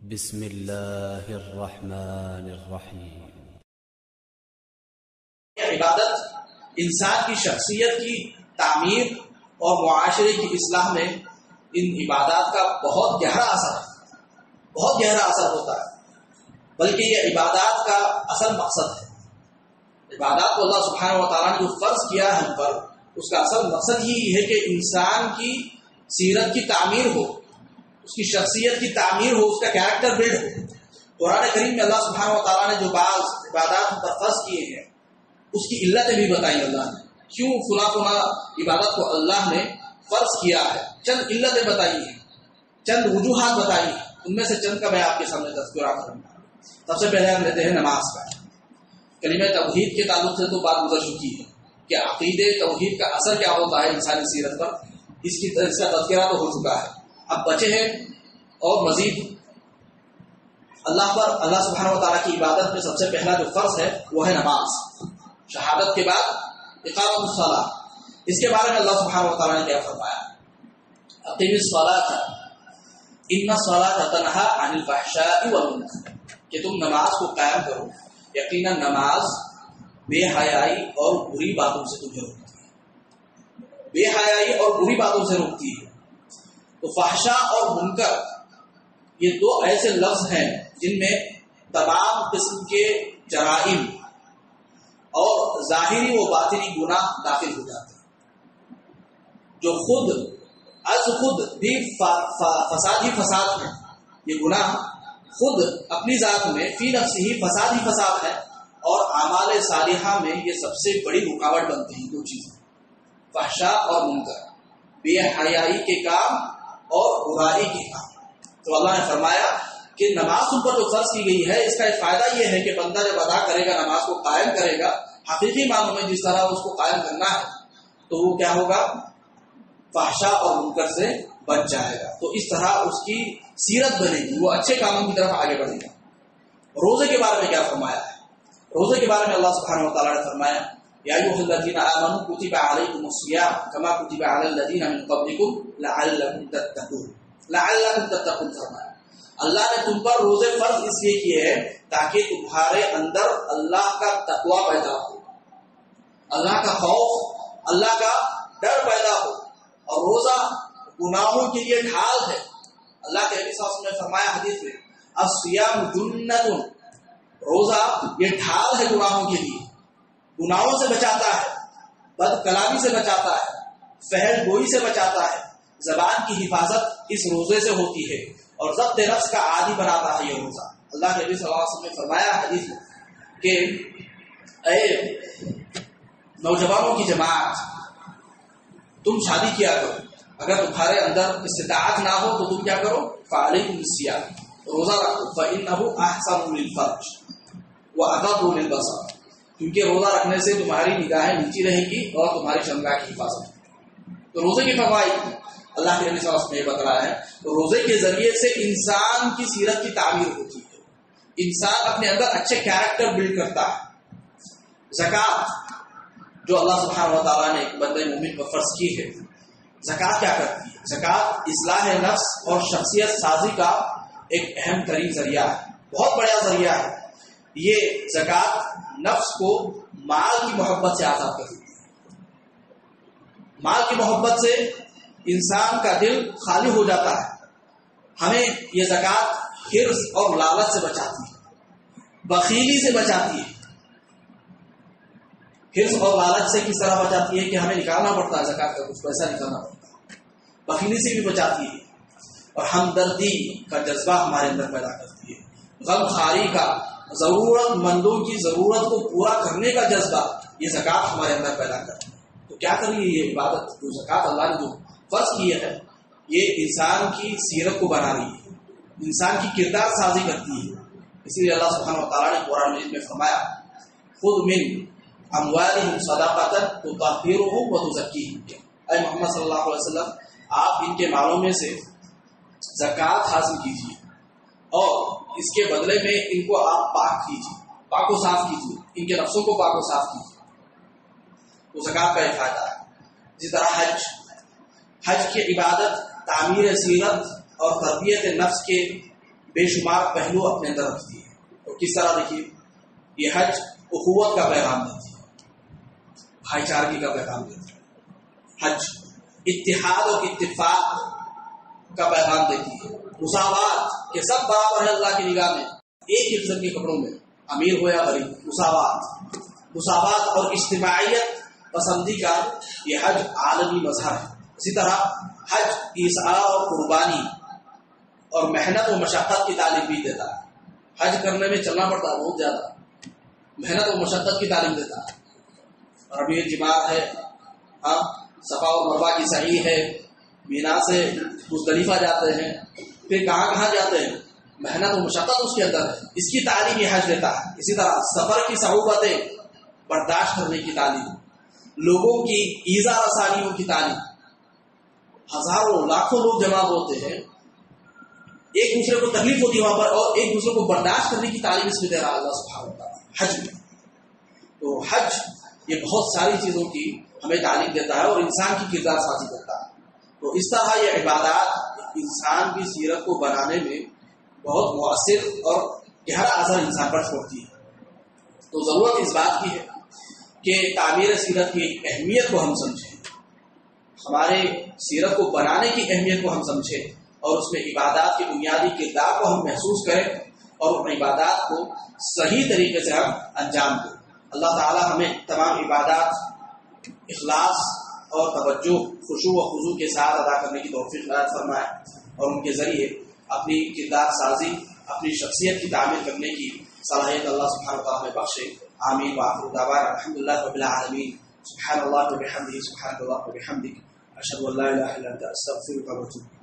بسم اللہ الرحمن الرحیم۔ عبادت انسان کی شخصیت کی تعمیر اور معاشرے کی اصلاح میں ان عبادات کا بہت گہرا اثر ہوتا ہے، بلکہ یہ عبادات کا اصل مقصد ہے۔ عبادات کو اللہ سبحانہ و تعالیٰ نے جو فرض کیا ہے ہم پر، اس کا اصل مقصد ہی ہے کہ انسان کی سیرت کی تعمیر ہو، اس کی شخصیت کی تعمیر ہو، اس کا کیریکٹر بلڈ ہو۔ قرآن کریم میں اللہ سبحانہ و تعالیٰ نے جو بعض عبادات ہم پر فرض کیے ہیں، اس کی علتیں بھی بتائی اللہ نے، کیوں فلاں عبادت کو اللہ نے فرض کیا ہے، چند علتیں بتائی ہیں، چند وجوہات بتائی ہیں، ان میں سے چند کا میں آپ کے سامنے تذکرہ کروں گا۔ سب سے پہلے ہم لیتے ہیں نماز کا۔ کلمہ توحید کے تعلق سے تو بات گزر چکی ہے کہ عقیدے توحید کا اثر کیا ہوتا ہے انسانی سیرت پر، اس کا تذکرہ تو ہو چکا ہے۔ اب بچے ہیں اور مزید اللہ سبحانہ و تعالیٰ کی عبادت میں سب سے پہلا جو فرض ہے وہ ہے نماز۔ شہادت کے بعد اقامت الصلاۃ، اس کے بارے میں اللہ سبحانہ و تعالیٰ نے کیا فرمایا؟ اقیم الصلاۃ ان الصلاۃ تنہی عن الفحشاء والمنکر، کہ تم نماز کو قائم کرو، یقیناً نماز بے حیائی اور بری باتوں سے تمہیں روکتی ہے، بے حیائی اور بری باتوں سے روکتی ہے۔ تو فحشاء اور منکر یہ دو ایسے لفظ ہیں جن میں تمام قسم کے جرائم اور ظاہری و باطنی گناہ داخل ہو جاتے ہیں، جو خود بھی فساد ہے۔ یہ گناہ خود اپنی ذات میں فی نفس ہی فساد ہے، اور اعمال صالحہ میں یہ سب سے بڑی رکاوٹ بنتے ہیں۔ دو چیزیں، فحشاء اور منکر، بے حیائی کے کام اور برائی کے کام۔ تو اللہ نے فرمایا کہ نماز تم پر جو فرض کی گئی ہے، اس کا ایک فائدہ یہ ہے کہ بندہ جب ادا کرے گا، نماز کو قائم کرے گا حقیقی معنوں میں جس طرح اس کو قائم کرنا ہے، تو وہ کیا ہوگا؟ فحشاء اور منکر سے بچ جائے گا۔ تو اس طرح اس کی سیرت بنے گی، وہ اچھے کاموں کی طرف آگے بڑھے گا۔ روزے کے بارے میں کیا فرمایا ہے؟ روزے کے بارے میں اللہ سبحانہ و تعالیٰ نے فرمایا یا ایھا الذین آمنوا کتب علیکم الصیام کما کتب علی الذین من قبلکم لعلکم تتقون فرمایا۔ اللہ نے تم پر روزے فرض اس لیے کیے ہیں تاکہ تمہارے اندر اللہ کا تقوی پیدا ہو، اللہ کا خوف، اللہ کا ڈر پیدا ہو۔ اور روزہ گناہوں کے لیے ڈھال ہے۔ اللہ کے نبی صلی اللہ علیہ وسلم نے فرمایا حدیث میں، الصیام جنۃ، روزہ یہ ڈھال ہے گناہوں کے لیے، گناہوں سے بچاتا ہے، بد کلامی سے بچاتا ہے، فحش گوئی سے بچاتا ہے۔ زبان کی حفاظت اس روزے سے ہوتی ہے، اور ضبط نفس کا عادی بناتا ہے یہ روزہ۔ اللہ کے نبی صلی اللہ علیہ وسلم نے فرمایا حدیث میں کہ اے نوجوانوں کی جماعت، تم شادی کیا کرو، اگر تمہارے اندر استطاعت نہ ہو تو تم کیا کرو؟ فعلیکم الصیام، روزہ رکھو، فإنہ احسن للفرج وأغض للبصر، کیونکہ روزہ رکھنے سے تمہاری نگاہیں نیچی رہیں گی اور تمہاری شرمگاہ کی حفاظت ہوگی۔ تو روزے کی فوائد اللہ کے نبی صلی اللہ علیہ وسلم نے بتایا ہے۔ تو روزے کے ذریعے سے انسان کی سیرت کی تعمیر ہوتی ہے، انسان اپنے اندر اچھے کیریکٹر بلڈ کرتا ہے۔ زکوٰۃ جو اللہ سبحانہ و تعالیٰ نے ایک بندے مومن پر فرض کی ہے، زکوٰۃ کیا کرتی ہے؟ زکوٰۃ اصلاح نفس اور شخصیت سازی کا ایک اہم ترین ذریعہ ہے، بہت بڑا ذریعہ ہے۔ یہ زکوٰۃ نفس کو مال کی محبت سے آزاد کرتی ہے۔ مال کی محبت سے انسان کا دل خالی ہو جاتا ہے۔ ہمیں یہ زکوٰۃ حرص اور لالچ سے بچاتی ہے، بخیلی سے بچاتی ہے۔ حرص اور لالچ سے کس طرح بچاتی ہے کہ ہمیں نکالنا پڑتا ہے زکوٰۃ کا کچھ پیسہ نکالنا پڑتا ہے۔ بخیلی سے بھی بچاتی ہے، اور ہمدردی کا جذبہ ہمارے اندر پیدا کرتی ہے، غم خواری کا، ضرورت مندوں کی ضرورت کو پورا کرنے کا جذبہ یہ زکوٰۃ ہمارے اندر پیدا کرتی ہے۔ تو کیا کریے یہ عبادت جو زکوٰۃ اللہ نے جو فرض کی ہے، یہ انسان کی سیرت کو بنا رہی ہے، انسان کی کردار سازی کرتی ہے۔ اسی لیے اللہ سبحانہ و تعالیٰ نے قرآن مجید میں فرمایا، خذ من اموالہم صدقۃ تطہرھم وتزکیہم، اے محمد صلی اللہ علیہ وسلم آپ ان کے مالوں میں سے زکوٰۃ حاصل کیجیے، اور اس کے بدلے میں ان کو آپ پاک کیجیے، پاک و صاف کیجیے، ان کے نفسوں کو پاک و صاف کیجیے۔ تو زکوٰۃ کا ایک فائدہ ہے۔ اسی طرح حج کی عبادت تعمیر سیرت اور تربیت نفس کے بے شمار پہلو اپنے اندر رکھتی ہے. اور کس طرح دیکھیے یہ حج اخوت کا پیغام دیتی ہے, بھائی چارگی کا پیغام دیتی ہے. حج اتحاد اور اتفاق کا پیغام دیتی ہے. مساوات کہ سب برابر ہے اللہ کی نگاہ میں, ایک ہی قسم کے کپڑوں میں, امیر ہو یا غریب. مساوات اور اجتماعیت پسندی کا یہ حج عالمی مظہر ہے. اسی طرح حج عیسیٰ اور قربانی اور محنت و مشقت کی تعلیم بھی دیتا ہے. حج کرنے میں چلنا پڑتا ہے بہت زیادہ, محنت و مشقت کی تعلیم دیتا ہے. ربیع جمار ہے, ہم صفا اور مروہ کی سعی ہے, مینا سے مزدلفہ جاتے ہیں, پھر کہاں جاتے ہیں, محنت و مشقت اس کے اندر ہے. اس کی تعلیم یہ حج دیتا ہے. اسی طرح سفر کی صعوبتیں برداشت کرنے کی تعلیم, لوگوں کی ایذا رسانیوں کی تعلیم. ہزاروں لاکھوں لوگ جمع ہوتے ہیں, ایک دوسرے کو تکلیف ہوتی ہے وہاں پر, اور ایک دوسرے کو برداشت کرنے کی تعلیم اس میں دے رہا ہے اللہ سبحانہ و تعالیٰ حج میں. تو حج یہ بہت ساری چیزوں کی ہمیں تعلیم دیتا ہے اور انسان کی کردار سازی کرتا ہے. تو اس طرح یہ عبادات انسان کی سیرت کو بنانے میں بہت مؤثر اور گہرا اثر انسان پر چھوڑتی ہے. تو ضرورت اس بات کی ہے کہ تعمیر سیرت کی اہمیت کو ہم سمجھیں, ہمارے سیرت کو بنانے کی اہمیت کو ہم سمجھیں, اور اس میں عبادات کے بنیادی کردار کو ہم محسوس کریں اور ان عبادات کو صحیح طریقے سے ہم انجام دیں. اللہ تعالی ہمیں تمام عبادات اخلاص اور توجہ, خشوع و خضوع کے ساتھ ادا کرنے کی توفیق عطا فرمائے, اور ان کے ذریعے اپنی کردار سازی, اپنی شخصیت کی تعمیر کرنے کی صلاحیت اللہ سبحانہ و تعالیٰ ہمیں بخشے. آمین. وآخر دعوانا الحمدللہ رب العالمین. سبحان اللہ و بحمدہ, سبحان اللہ و بحمدک, اشہد ان لا الہ الا انت, استغفرک و اتوب